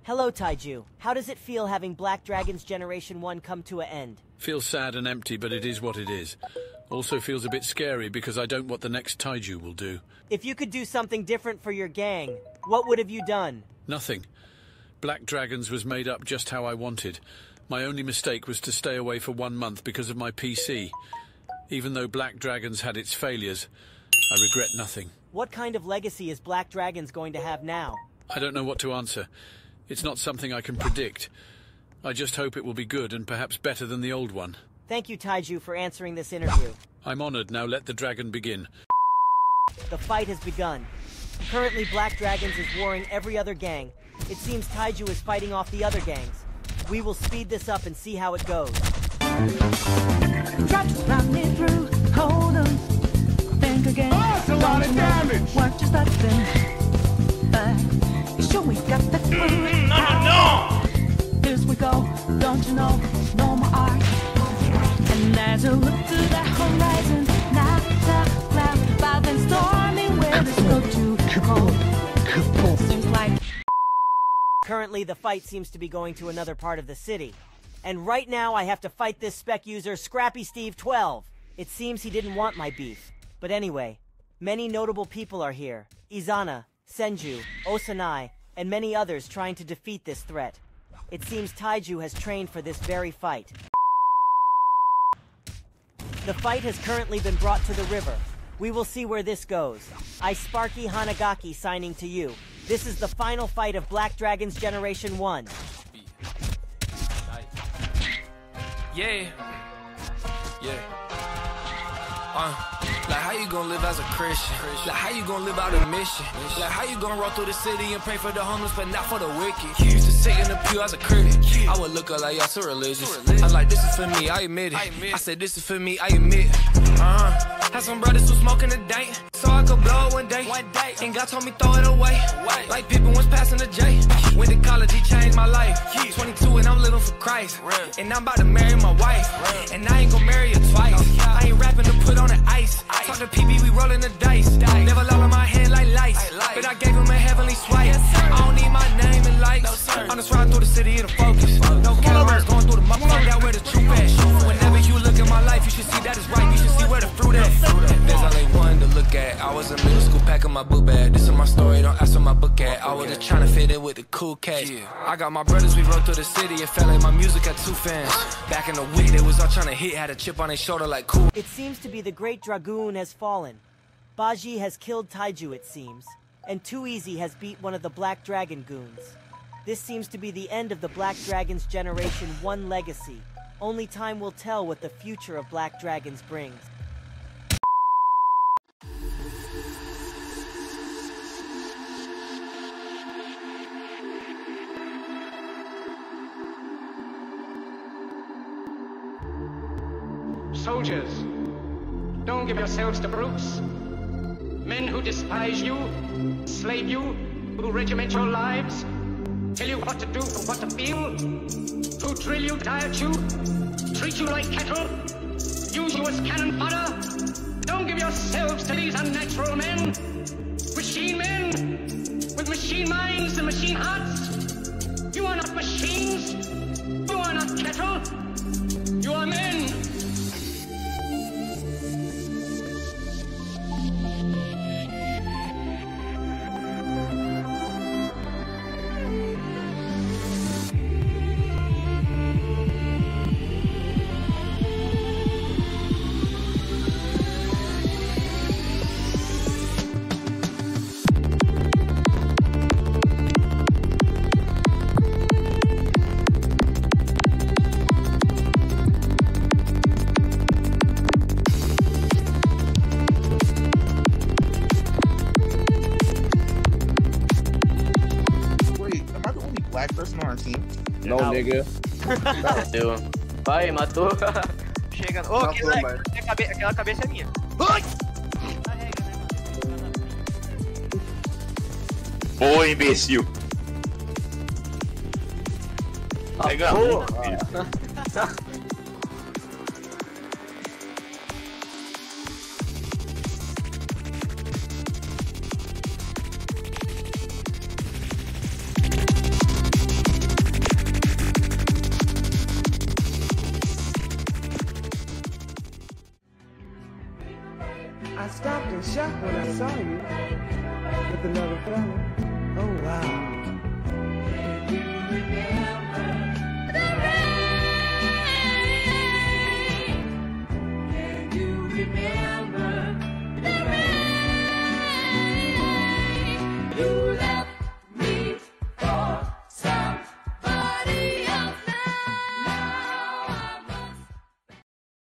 Hello, Taiju. How does it feel having Black Dragon's Generation 1 come to an end? Feels sad and empty, but it is what it is. Also feels a bit scary because I don't know what the next Taiju will do. If you could do something different for your gang, what would have you done? Nothing. Black Dragons was made up just how I wanted. My only mistake was to stay away for 1 month because of my PC. Even though Black Dragons had its failures, I regret nothing. What kind of legacy is Black Dragons going to have now? I don't know what to answer. It's not something I can predict. I just hope it will be good and perhaps better than the old one. Thank you, Taiju, for answering this interview. I'm honored. Now let the dragon begin. The fight has begun. Currently, Black Dragons is warring every other gang. It seems Taiju is fighting off the other gangs. We will speed this up and see how it goes. Try to run me through, hold on, think again. Oh, that's a lot of damage! What just happened? But you sure we got the clue? No! Here we go, don't you know, no more art. And as I look to the horizon, not the cloud, but then stormy weather's go too cold. Seems like Currently, the fight seems to be going to another part of the city. And right now, I have to fight this spec user, Scrappy Steve 12. It seems he didn't want my beef. But anyway, many notable people are here. Izana, Senju, Osanai, and many others trying to defeat this threat. It seems Taiju has trained for this very fight. The fight has currently been brought to the river. We will see where this goes. I, Sparky Hanagaki, signing to you. This is the final fight of Black Dragon's Generation 1. Yeah. Like how you gonna live as a Christian? Like how you gonna live out a mission? Like how you gonna roll through the city and pray for the homeless but not for the wicked? Used to sit in the pew as a critic. I would look up like y'all so religious. I like this is for me, I admit it. I said this is for me, I admit. Had some brothers who smoking a dank, so I could blow it one day. And God told me throw it away. Like people was passing the J. Went to college, he changed my life. 22 and I'm living for Christ. And I'm about to marry my wife. And I ain't gonna marry her twice. I ain't rapping to put on the ice. Talk to PB, we rolling the dice. Never lolled on my hand like lights. But I gave him a heavenly swipe. I don't need my name and lights. I'm just riding through the city in a focus. No cameras going through the muck. Find out where the truth at. Whenever you look at my life, you should see that is right. You should see where the fruit at. There's only one to look at. I was in middle school packing my book bag. This is my story, don't ask where my book at. I was just trying to fit in with the cool cats. I got my brothers, we rode through the city. It felt like my music had 2 fans. Back in the week, they was all trying to hit. Had a chip on their shoulder like cool. It seems to be the Great Dragoon has fallen. Baji has killed Taiju, it seems. And Too Easy has beat one of the Black Dragon goons. This seems to be the end of the Black Dragon's Generation 1 legacy. Only time will tell what the future of Black Dragons brings. Soldiers, don't give yourselves to brutes. Men who despise you, slave you, who regiment your lives, tell you what to do and what to feel, who drill you, diet you, treat you like cattle, use you as cannon fodder. Don't give yourselves to these unnatural men, machine men, with machine minds and machine hearts. You are not machines, you are not cattle, you are men. Person on our team? No, nigga. Bateu. Vai, matou. Chega. Ô, aquela cabeça é minha. Ai! Ô, imbecil. Pega. I stopped in shock when I saw you with another fella. Oh wow.